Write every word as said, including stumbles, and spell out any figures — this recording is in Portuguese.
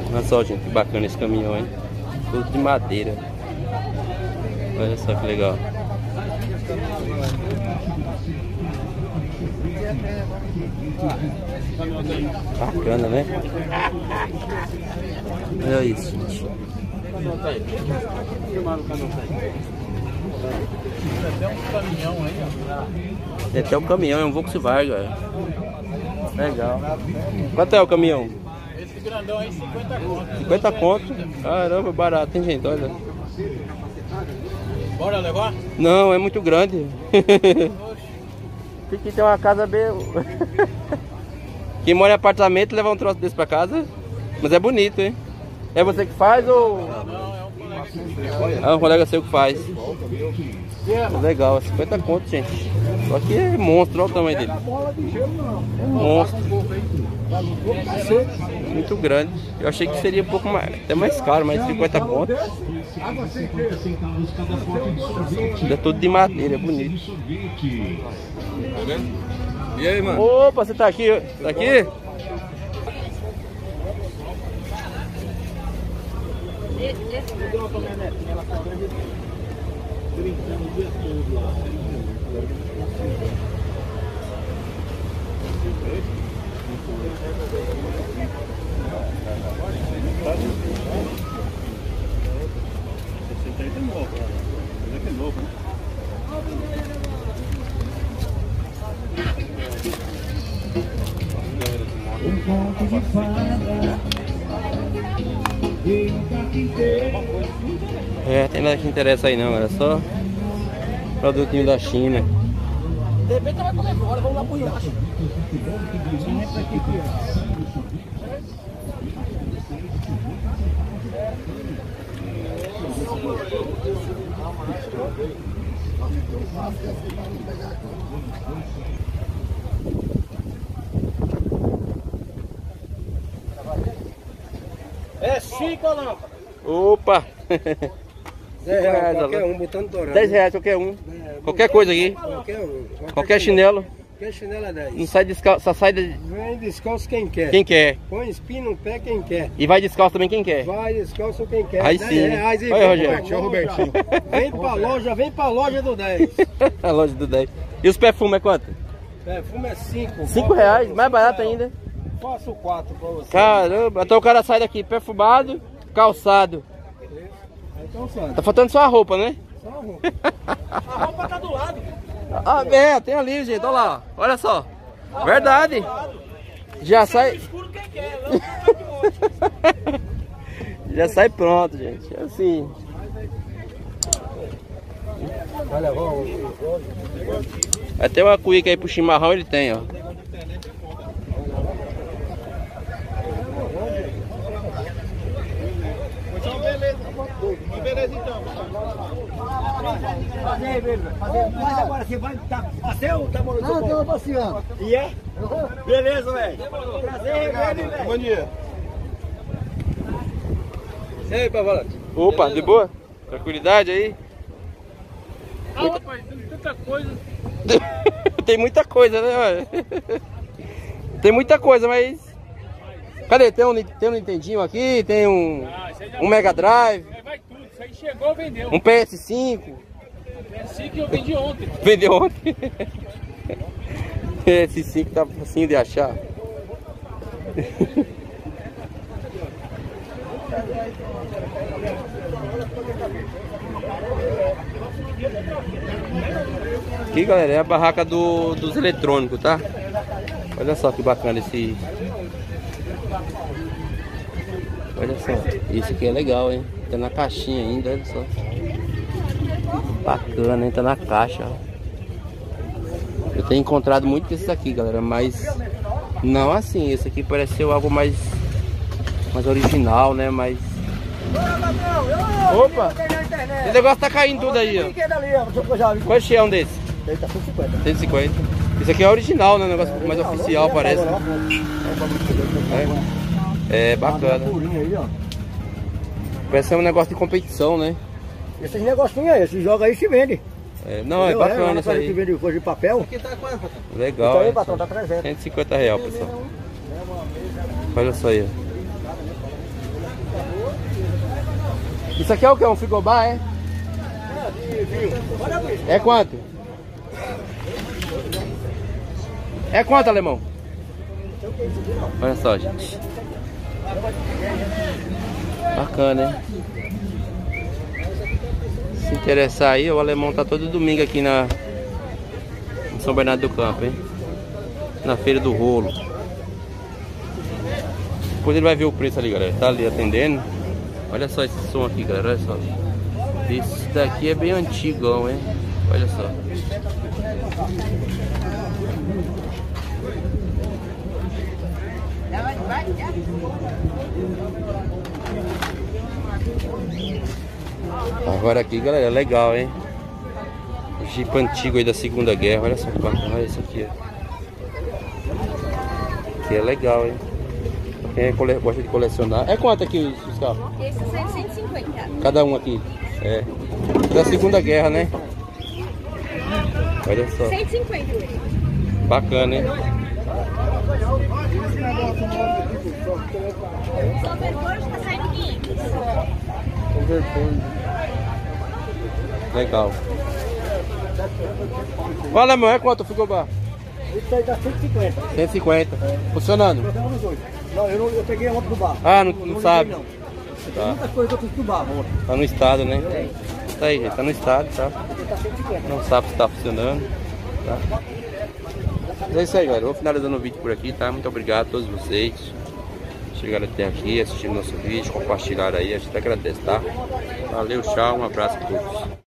Olha só, gente, que bacana esse caminhão, hein? Tudo de madeira. Olha só que legal. Bacana, né? Olha isso, gente. Tem até um caminhão, é um Volkswagen, galera. Legal. Quanto é o caminhão? Esse grandão aí, cinquenta conto. cinquenta conto? Caramba, barato, hein, gente? Olha. Bora levar? Não, é muito grande. Tem que ter uma casa bem... Quem mora em apartamento leva um troço desse pra casa. Mas é bonito, hein? É você que faz ou... Não, é um colega seu. Ah, um colega seu que faz. Legal, cinquenta conto, gente. Só que é monstro, olha o tamanho dele. É monstro. Muito grande. Eu achei que seria um pouco mais, até mais caro, mas cinquenta conto. É tudo de madeira, é bonito. Tá vendo? E aí, mano? Opa, você tá aqui? Tá aqui? É, tem nada que interessa aí não, era só produtinho da China. De repente vai comer fora, vamos lá pro riacho. É cinco a lâmpada. Opa! dez reais qualquer um, botando dourado. dez reais qualquer um. Qualquer coisa aqui. Qualquer um. Qualquer chinelo. Qualquer chinelo é dez. Não sai descalço, só sai de... Vem descalço quem quer. quem quer. Põe espinho no pé quem quer. E vai descalço também quem quer. Vai descalço quem quer. Aí dez sim. reais e Olha, vem, Rogério. Robertinho. Vem pra loja, vem pra loja do dez. A loja do dez. E os perfumes é quanto? Perfume é cinco. cinco reais, mais barato ainda. Faço quatro pra você. Caramba, então o cara sai daqui perfumado, calçado. Então, Sandro. Tá faltando só a roupa, né? Só a roupa. A roupa tá do lado. Ah, é, tem ali, gente, olha lá. Olha só. Verdade. Já sai... Escuro quem quer, lâmpada tá de monte. Já sai pronto, gente. É assim. Vai levar o... Até uma cuíca aí pro chimarrão ele tem, ó. Então, beleza. Então, beleza então. Fazer, velho. Fazer. Mas agora você vai tá, passeio ou tá morando? Não, tô passeando. E é? Beleza, velho. Prazer, velho. Bom dia. E aí, Pavolante? Opa, de boa? Tranquilidade aí? Ah, rapaz, tem tanta coisa. Tem muita coisa, né? Olha? Tem muita coisa, mas... Cadê? Tem um, tem um Nintendinho aqui, tem um, Ah, isso aí já um Mega Drive, vai, vai tudo. Isso aí chegou, vendeu. um P S cinco. É assim que eu vendi ontem. Vendeu ontem. P S cinco tá facinho de achar. Aqui, galera, é a barraca do, dos eletrônicos, tá? Olha só que bacana esse... Olha só, isso aqui é legal, hein? Tá na caixinha ainda, olha só. Bacana, hein? Tá na caixa, ó. Eu tenho encontrado muito desses aqui, galera, mas não assim. Esse aqui parece ser algo mais, mais original, né? Mais... Opa! Esse negócio tá caindo tudo aí, ó. Qual é um desse? cento e cinquenta. Esse aqui é original, né? Um negócio mais oficial, parece. É, é bacana. Parece ser um negócio de competição, né? Esses negocinhos aí, se joga aí se vende. É, não, é bacana isso aí. Que vende coisa de papel. Legal, Então aí, é. patrão, tá trezentos. cento e cinquenta reais, pessoal. Olha só aí, ó. Isso aqui é o que? Um frigobar, é? É quanto? É quanto, alemão? Olha só, gente. Bacana, hein? Se interessar aí, o alemão tá todo domingo aqui na em São Bernardo do Campo, hein? Na feira do rolo. Depois ele vai ver o preço ali, galera. Tá ali atendendo. Olha só esse som aqui, galera. Olha só. Esse daqui é bem antigão, hein? Olha só. Agora aqui, galera, é legal, hein? Jeep antigo aí da Segunda Guerra. Olha só que bacana, olha isso aqui. Aqui é legal, hein? Quem é cole... gosta de colecionar. É quanto aqui os, os carros? Esse é cento e cinquenta. Cada um aqui. É. Da Segunda Guerra, né? Olha só. cento e cinquenta. Bacana, hein? Só vergonha está saindo quinhentos. Legal. Fala, meu, é quanto ficou bar? Isso aí dá cento e cinquenta. cento e cinquenta. Funcionando? Não, eu, não, eu peguei ontem do bar. Ah, não, Eu não sabe? Não. Tá. Muita coisa que eu fiz do bar ontem. Tá no estado, né? Tá aí, gente. Tá no estado, tá? Tá cento e cinquenta. Não sabe se tá funcionando. Tá? Mas é isso aí, galera. Eu vou finalizando o vídeo por aqui, tá? Muito obrigado a todos vocês. Chegaram até aqui, assistindo nosso vídeo, compartilharam aí. A gente agradece, tá? Valeu, tchau, um abraço a todos.